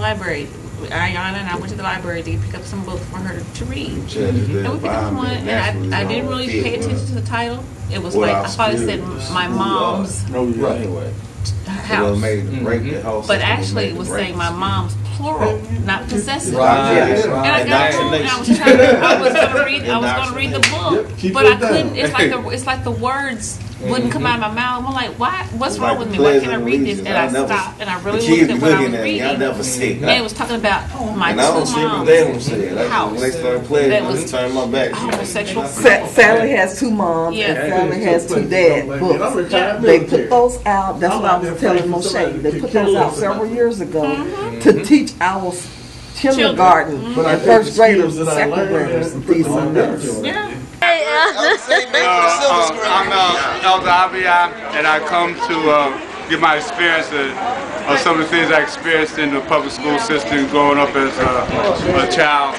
library. Ayana and I went to the library to pick up some books for her to read. And we picked up one, and I didn't really pay attention to the title. It was like, I thought it said my mom's house. But actually it was saying my mom's plural, not possessive. And I got home and I was gonna read the book, but I couldn't. It's like the words wouldn't come out of my mouth. I'm like, why? What's wrong with me? Why can't I read this? And I stopped and I really looked at what I was reading. And it was talking about my two moms' house. That was homosexual. Sally has two moms and Sally has two dads books. They put those out. That's what I was telling Moshe. They put those out several years ago to teach our kindergarten and first graders and second graders these things. I'm Elder Abiyah, and I come to give my experience of some of the things I experienced in the public school system growing up as a child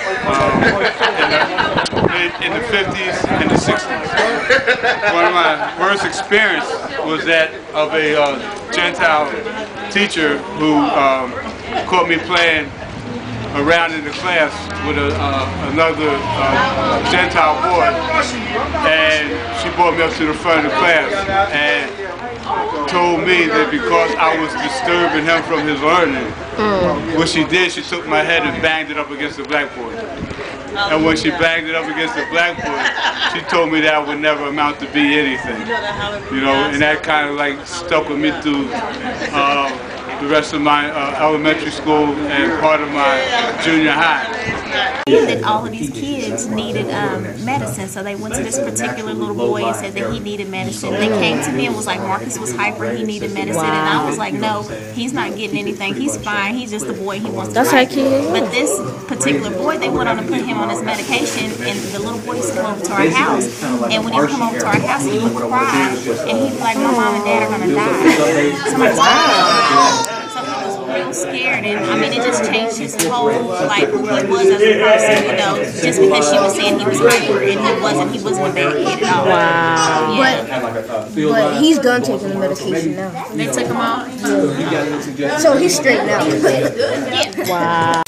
in the 50s and the 60s. One of my worst experiences was that of a Gentile teacher who caught me playing around in the class with another Gentile boy, and she brought me up to the front of the class and told me that because I was disturbing him from his learning, what she did, she took my head and banged it up against the blackboard. And when she banged it up against the blackboard, she told me that I would never amount to be anything. You know, and that kind of like stuck with me through the rest of my elementary school and part of my junior high. That all of these kids needed medicine, so they went to this particular little boy and said that he needed medicine. They came to me and was like, Marcus was hyper, he needed medicine, and I was like, no, he's not getting anything, he's fine, he's just a boy, he wants to That's cry. kid. But this particular boy, they went on to put him on his medication, and the little boy used to come over to our house, and when he would come over to our house, he would cry, and he'd be like, my mom and dad are gonna die. So I'm like, wow. Real scared, and I mean, it just changed his whole, like, who he was as a person, you know, just because she was saying he was hyper, and he wasn't a bad kid at all. Wow. Yeah. But he's done taking the medication now. They took him out? Yeah. So he's straight now. Yeah. Wow.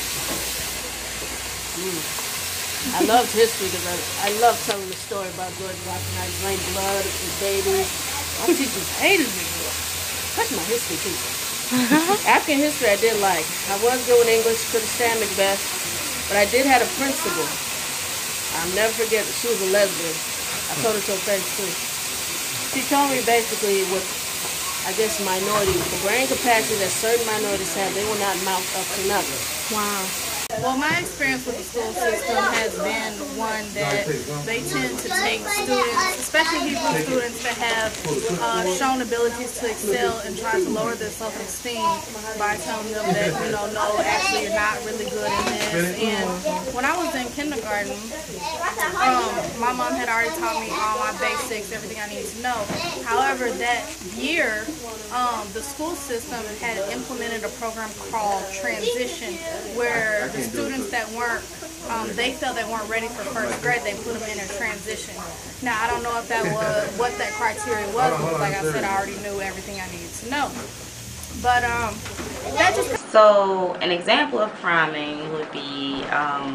I loved history because I love telling the story about George Washington. I drank blood with babies. My teachers hated me. That's my history teacher. African history I did like. I was good with English, couldn't stand Macbeth, but I did have a principal. I'll never forget that she was a lesbian. I told her to her face too. She told me basically with, I guess, minorities, the brain capacity that certain minorities have, they will not mount up to another. Wow. Well, my experience with the school system has been one that they tend to take students, especially Hebrew students that have shown abilities to excel, and try to lower their self-esteem by telling them that, you know, no, actually you're not really good in this. And when I was in kindergarten, my mom had already taught me all my basics, everything I needed to know. However, that year, the school system had implemented a program called Transition, where the students that weren't, they felt they weren't ready for first grade, they put them in a transition. Now, I don't know if that was what that criteria was, because like I said, I already knew everything I needed to know. But that just... So an example of priming would be,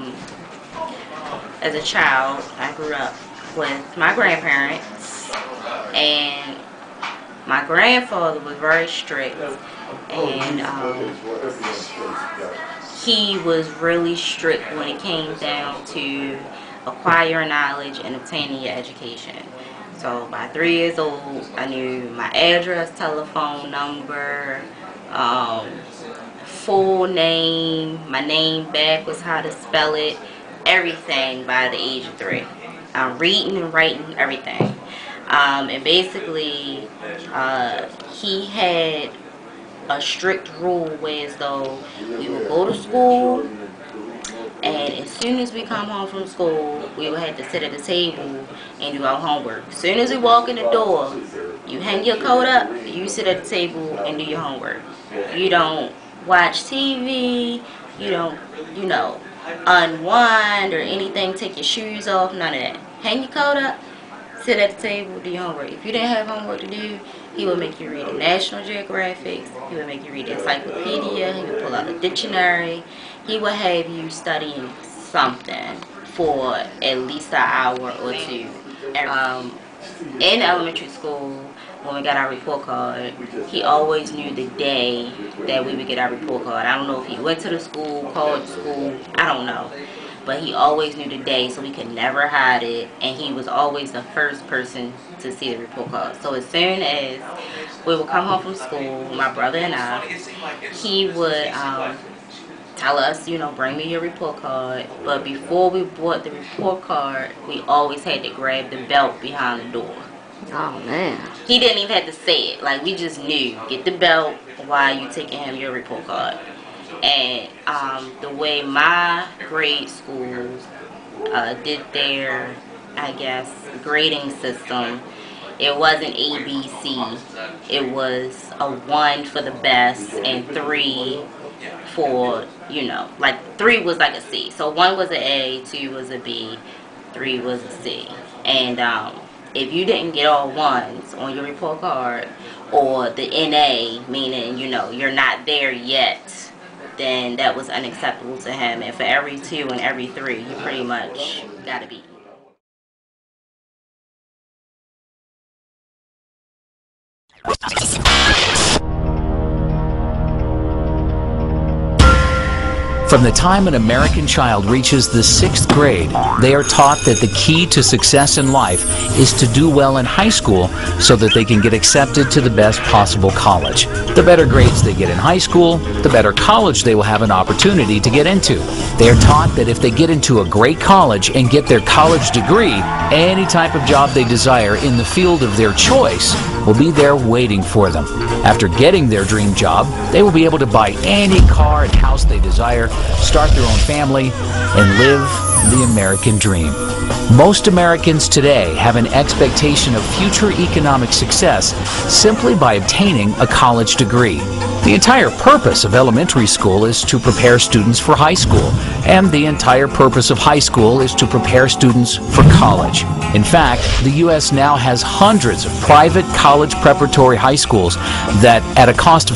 as a child, I grew up with my grandparents, and my grandfather was very strict, and he was really strict when it came down to acquiring knowledge and obtaining your education. So by 3 years old, I knew my address, telephone number, full name, my name backwards, how to spell it, everything by the age of 3. Reading and writing, everything. And basically, he had a strict rule where as though we would go to school, and as soon as we come home from school, we would have to sit at the table and do our homework. As soon as we walk in the door, you hang your coat up, you sit at the table and do your homework. You don't watch TV, you don't, you know, unwind or anything, take your shoes off, none of that. Hang your coat up, sit at the table, do your homework. If you didn't have homework to do, He would make you read the National Geographic. He would make you read the encyclopedia. He would pull out a dictionary. He would have you studying something for at least an hour or two. In elementary school, when we got our report card, he always knew the day that we would get our report card. I don't know if he went to the school, called the school, I don't know. But he always knew the day, so we could never hide it. And he was always the first person to see the report card. So as soon as we would come home from school, my brother and I, he would tell us, you know, bring me your report card. But before we bought the report card, we always had to grab the belt behind the door. Oh, man. He didn't even have to say it. Like, we just knew. Get the belt while you taking him your report card. And the way my grade school did their, I guess, grading system, it wasn't A, B, C. It was a 1 for the best and 3 for, you know, like 3 was like a C. So 1 was an A, 2 was a B, 3 was a C. And if you didn't get all 1s on your report card, or the NA, meaning, you know, you're not there yet, then that was unacceptable to him. And for every 2 and every 3, you pretty much gotta be. From the time an American child reaches the 6th grade, they are taught that the key to success in life is to do well in high school so that they can get accepted to the best possible college. The better grades they get in high school, the better college they will have an opportunity to get into. They are taught that if they get into a great college and get their college degree, any type of job they desire in the field of their choice will be there waiting for them. After getting their dream job, they will be able to buy any car and house they desire, start their own family, and live the American dream. Most Americans today have an expectation of future economic success simply by obtaining a college degree. The entire purpose of elementary school is to prepare students for high school, and the entire purpose of high school is to prepare students for college. In fact, the U.S. now has hundreds of private college preparatory high schools that, at a cost of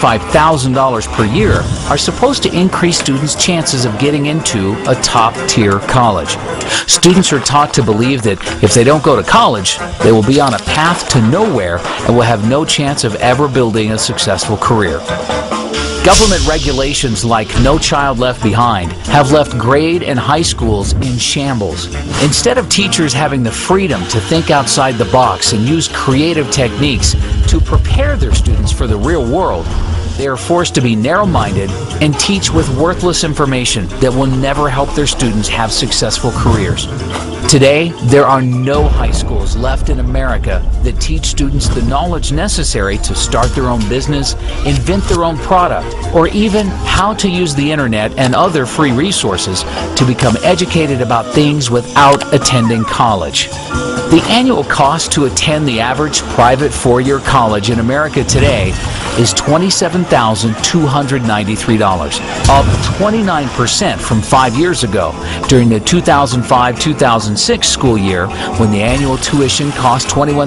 $25,000 per year, are supposed to increase students' chances of getting into a top-tier college. Students are taught to believe that if they don't go to college, they will be on a path to nowhere and will have no chance of ever building a successful career. Government regulations like No Child Left Behind have left grade and high schools in shambles. Instead of teachers having the freedom to think outside the box and use creative techniques to prepare their students for the real world, they are forced to be narrow-minded and teach with worthless information that will never help their students have successful careers. Today, there are no high schools left in America that teach students the knowledge necessary to start their own business, invent their own product, or even how to use the internet and other free resources to become educated about things without attending college. The annual cost to attend the average private four-year college in America today is $27,293, up 29% from 5 years ago during the 2005-2006 school year, when the annual tuition cost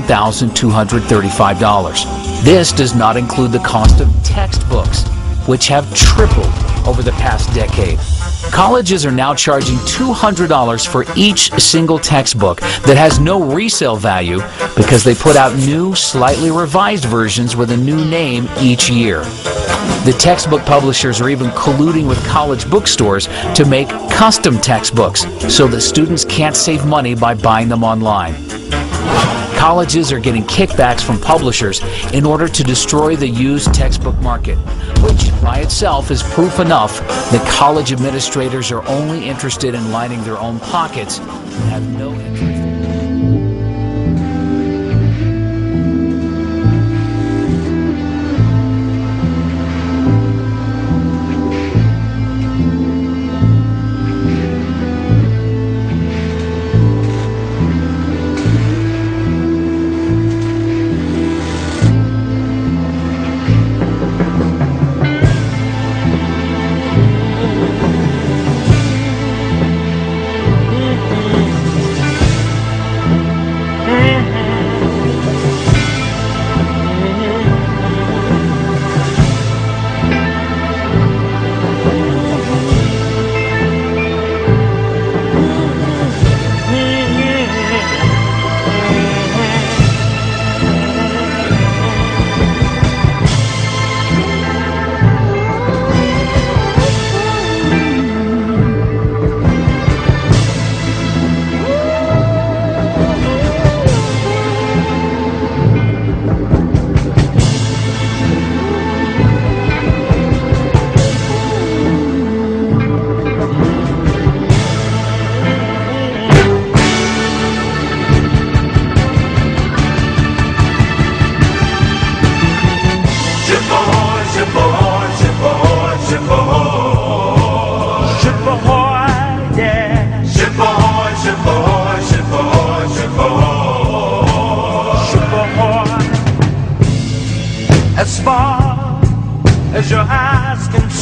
$21,235. This does not include the cost of textbooks, which have tripled over the past decade. Colleges are now charging $200 for each single textbook that has no resale value because they put out new, slightly revised versions with a new name each year. The textbook publishers are even colluding with college bookstores to make custom textbooks so that students can't save money by buying them online. Colleges are getting kickbacks from publishers in order to destroy the used textbook market, which by itself is proof enough that college administrators are only interested in lining their own pockets and have no interest.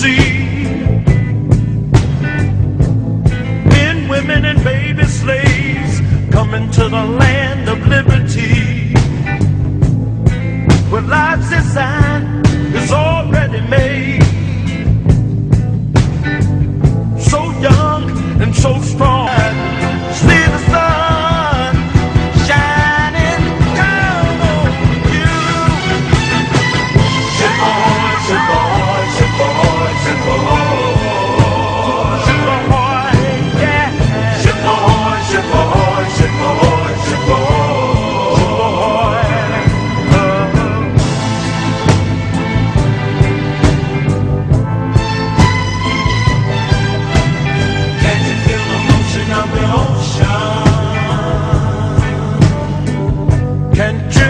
sea. Men, women, and baby slaves coming to the land of liberty, where life's design is already made. So young and so strong, see the sun shining down on you. Ship ahoy, ship ahoy, ship ahoy, ship ahoy, ship ahoy, yeah. Ship ahoy, ship ahoy, ship ahoy, ship ahoy, Can't you feel the motion of the ocean? Can't you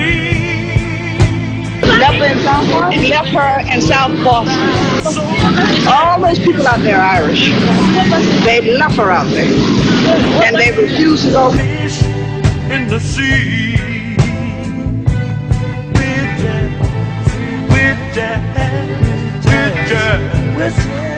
feel? Left her in South Boston? Left her in South Boston. All those people out there are Irish. They left her out there. And they refuse to go. Fish in the sea. With that, with that, with that.